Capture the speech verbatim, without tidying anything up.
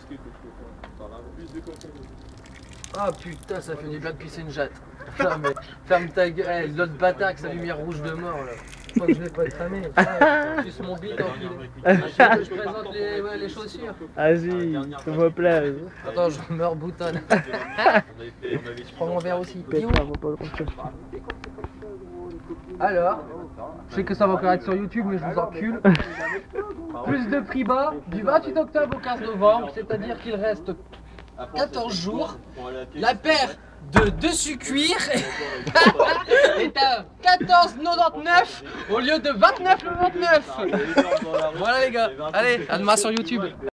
Ah putain, ça fait du bien de pisser une jatte. Non mais ferme ta gueule, hey, l'autre bâtard avec sa lumière rouge de mort là. Je crois que je vais pas être ramé. Juste mon bide enfilé. Ah, je, je présente les, ouais, les chaussures. Vas-y, ça me plaît. Attends, je meurs boutonne. Je prends mon verre aussi. Alors, je sais que ça va encore être sur YouTube, mais je vous encule. Plus de prix bas du vingt-huit octobre au quinze novembre, c'est-à-dire qu'il reste quatorze jours. La paire de dessus cuir est à quatorze quatre-vingt-dix-neuf au lieu de vingt-neuf quatre-vingt-dix-neuf. Voilà les gars, allez, à demain sur YouTube.